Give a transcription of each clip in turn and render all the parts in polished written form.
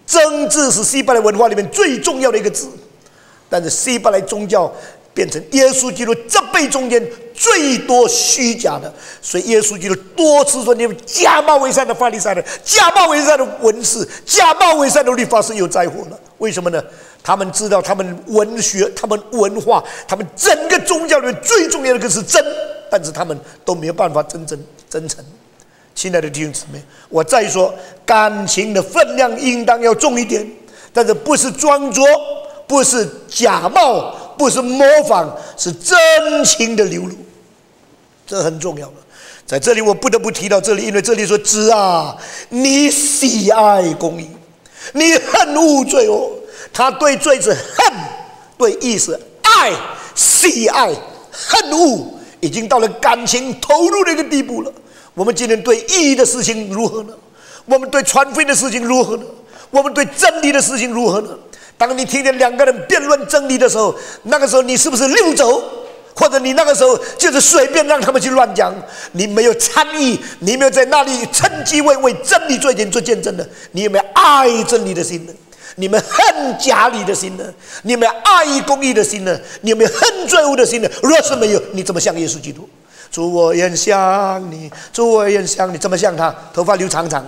真字是希伯来文化里面最重要的一个字，但是希伯来宗教变成耶稣基督这辈中间最多虚假的，所以耶稣基督多次说：“你们假冒为善的法利赛人，假冒为善的文士，假冒为善的律法师有灾祸了。”为什么呢？他们知道他们文学、他们文化、他们整个宗教里面最重要的一个是真，但是他们都没有办法真诚。亲爱的弟兄姊妹，我再说，感情的分量应当要重一点，但是不是装作，不是假冒，不是模仿，是真情的流露，这很重要了。在这里我不得不提到这里，因为这里说：“子啊，你喜爱公义，你恨恶罪恶。”他对罪是恨，对义是爱，喜爱、恨恶，已经到了感情投入的一个地步了。我们今天对义的事情如何呢？我们对传福音的事情如何呢？我们对真理的事情如何呢？当你听见两个人辩论真理的时候，那个时候你是不是溜走？或者你那个时候就是随便让他们去乱讲？你没有参与，你没有在那里趁机为真理做见证的？你有没有爱真理的心呢？你们恨假理的心呢？你们爱公义的心呢？你有没有恨罪恶的心呢？若是没有，你怎么像耶稣基督？主我愿像你，主我愿像你，怎么像他？头发留长长，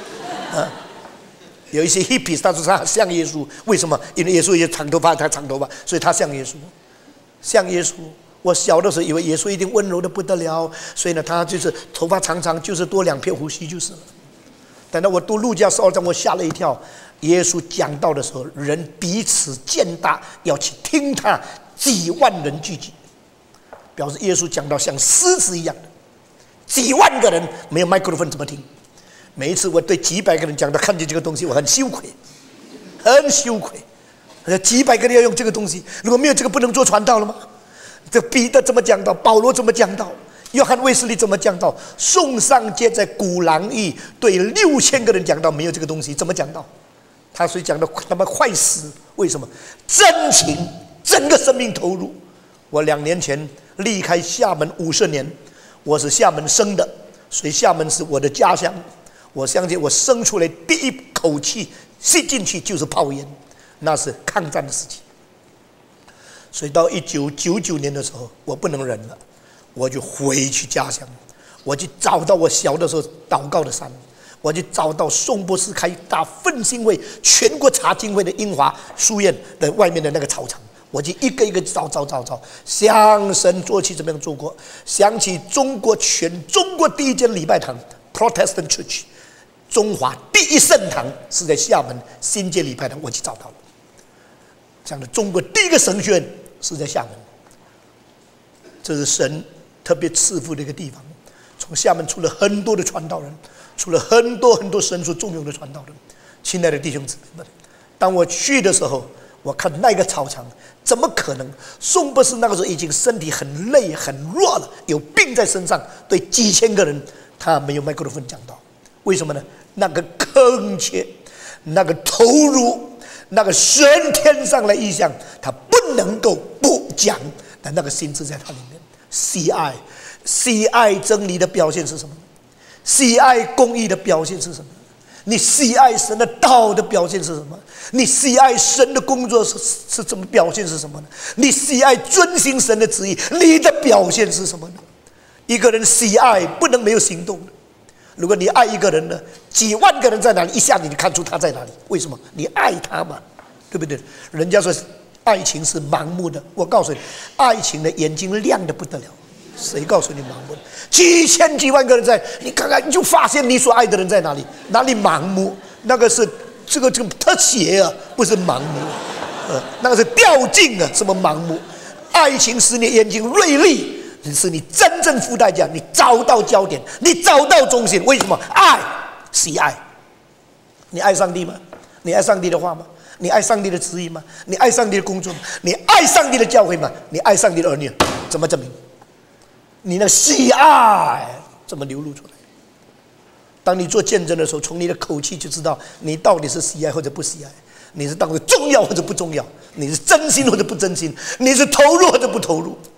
有一些 hippies 他说他像耶稣，为什么？因为耶稣也长头发，他长头发，所以他像耶稣，像耶稣。我小的时候以为耶稣一定温柔的不得了，所以呢，他就是头发长长，就是多2片胡须就是了。等到我读路加12章，我吓了一跳。耶稣讲道的时候，人彼此践踏，要去听他，几万人聚集，表示耶稣讲道像狮子一样的，几万个人没有麦克风怎么听？每一次我对几百个人讲到看见这个东西，我很羞愧，很羞愧。几百个人要用这个东西，如果没有这个，不能做传道了吗？这彼得怎么讲道？保罗怎么讲道？约翰卫斯理怎么讲道？宋尚节在鼓浪屿对6000个人讲道，没有这个东西怎么讲道？他所以讲的他们坏死，为什么？真情，整个生命投入。我2年前离开厦门50年，我是厦门生的，所以厦门是我的家乡。我相信我生出来第一口气吸进去就是炮烟，那是抗战的时期。所以到1999年的时候，我不能忍了，我就回去家乡，我去找到我小的时候祷告的山。我就找到宋博士开大奋兴会全国查经会的英华书院的外面的那个操场，我就一个一个找，向神做起怎么样做过，想起中国第一间礼拜堂 Protestant Church， 中华第一圣堂是在厦门新街礼拜堂，我去找到了。讲的中国第一个神学院是在厦门，这是神特别赐福的一个地方。从厦门出了很多的传道人，出了很多神所重用的传道人。亲爱的弟兄姊妹们，当我去的时候，我看那个操场，怎么可能？宋博士那个时候已经身体很累很弱了，有病在身上，对几千个人他没有麦克风讲道。为什么呢？那个恳切，那个投入，那个神天上的意象，他不能够不讲，但那个心智在他里面。喜爱真理的表现是什么？喜爱公义的表现是什么？你喜爱神的道的表现是什么？你喜爱神的工作是怎么表现是什么呢？你喜爱遵行神的旨意，你的表现是什么呢？一个人喜爱不能没有行动的。如果你爱一个人呢，几万个人在哪里，一下你就看出他在哪里。为什么？你爱他嘛，对不对？人家说爱情是盲目的，我告诉你，爱情的眼睛亮得不得了。谁告诉你盲目的？几千几万个人在，你看看，你就发现你所爱的人在哪里？哪里盲目？那个是这个特写啊，不是盲目，那个是掉进啊，什么盲目？爱情使你眼睛锐利，使你真正付代价，你找到焦点，你找到中心。为什么？爱，喜爱。你爱上帝吗？你爱上帝的话吗？你爱上帝的旨意吗？你爱上帝的工作吗？你爱上帝的教会吗？你爱上帝的儿女？怎么证明？你那喜爱怎么流露出来？当你做见证的时候，从你的口气就知道你到底是喜爱或者不喜爱，你是当作重要或者不重要，你是真心或者不真心，你是投入或者不投入。